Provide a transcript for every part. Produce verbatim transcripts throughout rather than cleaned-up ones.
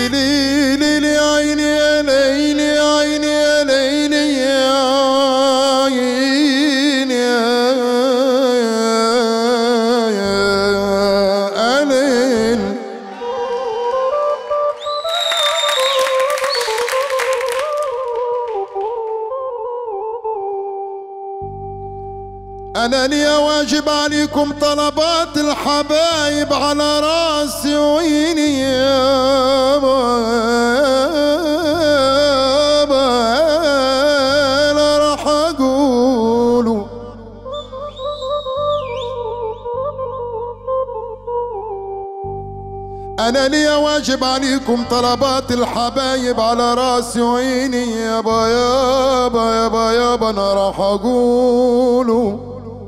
ليلي ليلي عيني يا ليلي عيني يا ليلي يا عيني يا ليل. أنا لي واجب عليكم طلبات الحبايب على راسي وعيني يابا أنا راح أقوله. أنا لي واجب عليكم طلبات الحبايب على راسي وعيني يابا يابا يابا يابا أنا راح أقوله.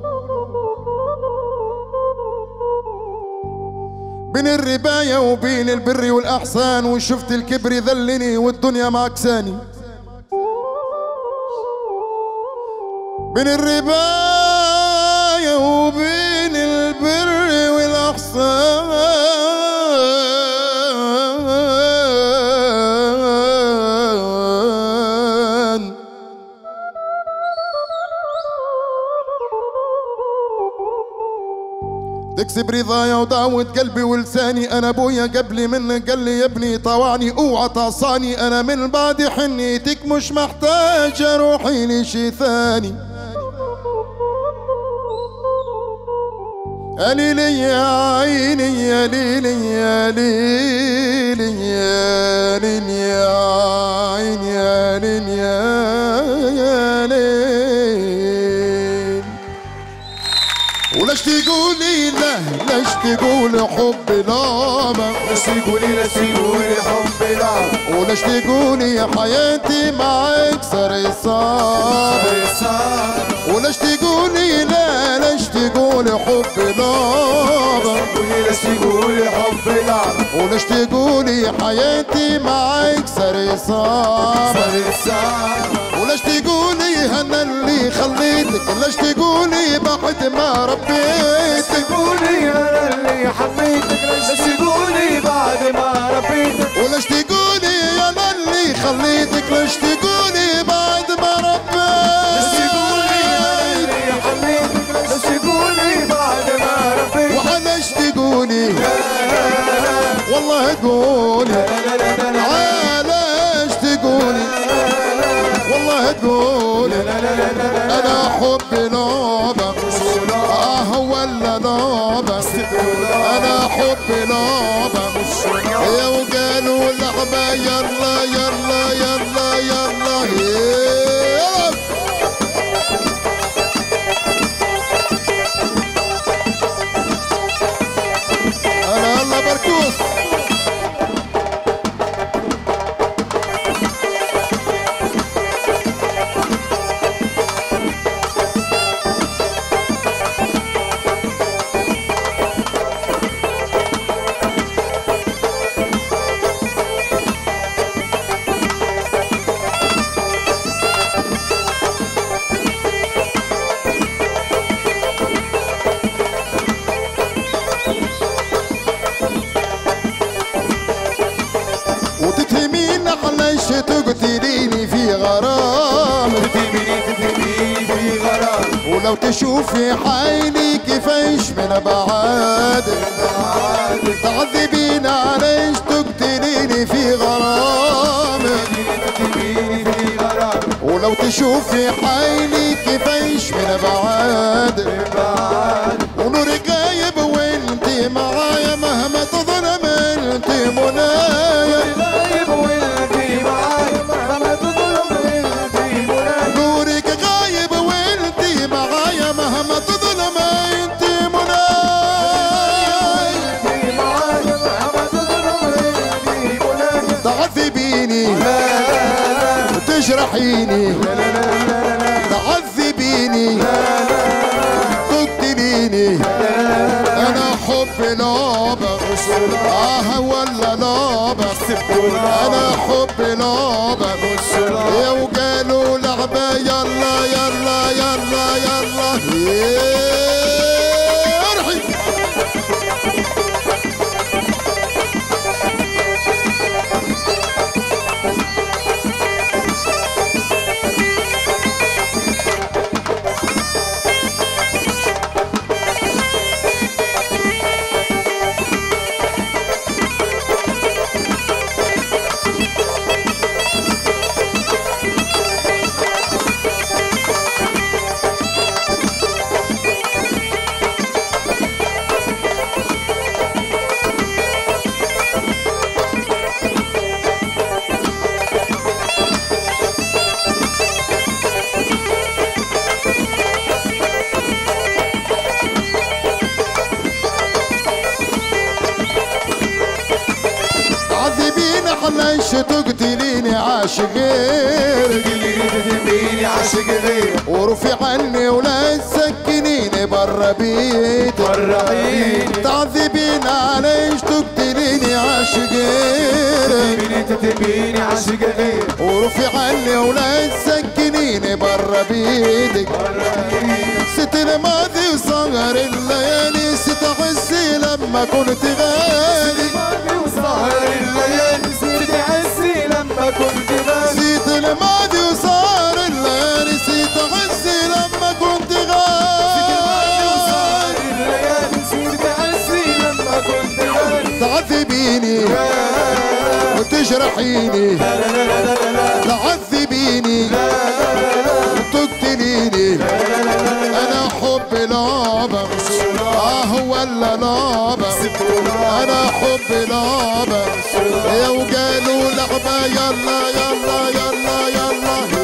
بين الرباية وبين البر والأحسان وشفت الكبر ذلني والدنيا معكساني. بين الرباية وبين البر والأحسان تكسب رضايا ودعوة قلبي ولساني. انا ابويا قبلي منك قال لي يا ابني طوعني اوعى تعصاني. انا من بعد حنيتك مش محتاج روحي لشي ثاني. يا ليلي يا عيني يا ليلي يا ليلي يا ليلي يا عيني يا ليلي يا ليل. ولاش تقولي لا لاش تقولي حبي لا لاش تقولي لاش تقولي حبي لا ولاش تقولي حياتي معاك صار صعب. ولاش تقولي لا لاش تقولي حبي لا لاش تقولي حبي لا ولاش تقولي حياتي معاك صار صعب. ولاش تقولي انا اللي خليتك لاش تقولي بعد ما ربيتك. تقولي انا اللي حبيتك لاش تقولي بعد ما ربيتك. ولاش تقولي انا اللي خليتك لاش تقولي بعد ما ربيتك. لاش تقولي بعد ما ربيتك. وعلاش تقولي والله تقولي علاش تقولي والله تقولي انا حبي نوبة اه ولا نوبة انا حبي نوبة يا وقالوا لعبة يلا يلا يلا يلا يلا. انا الله بركوس تقتليني في غرام. تقتليني في غرام ولو تشوفي حالي كيفاش من بعاد تعذبين علاش تقتليني في غرام. تقتليني في غرام ولو تشوفي حالي كيفاش من بعاد ونوري غايب وانتي معايا مهما تظلم انتي منايا. تجرحيني تعذبيني تقتليني انا حبي نوبة اه ولا نوبة انا حبي نوبة يا وقالوا لعبة يلا يلا يلا يلا ارحي. عايش تقتليني عاشق غيرك تدميني عاشق غيرك ورفع عني ولا تسكنيني برا بيتك برا بيتك تعذبين عليش تقتليني عاشق غيرك تدميني عاشق غيرك ورفع عني ولا تسكنيني برا بيتك ست الماضي وصغر الليالي ستحسي لما كنت غالي وسهر الليالي ست تحسي لما كنت غالي ست الماضي وصار الليالي ستحسي لما كنت غالي وسهر الليالي ست تحسي لما كنت غالي تعذبيني وتجرحيني تعذبيني وتقتليني انا حب لعبة اه ولا لعبة انا حب لعبة يا وقالوا لعبة يلا يلا يلا يلا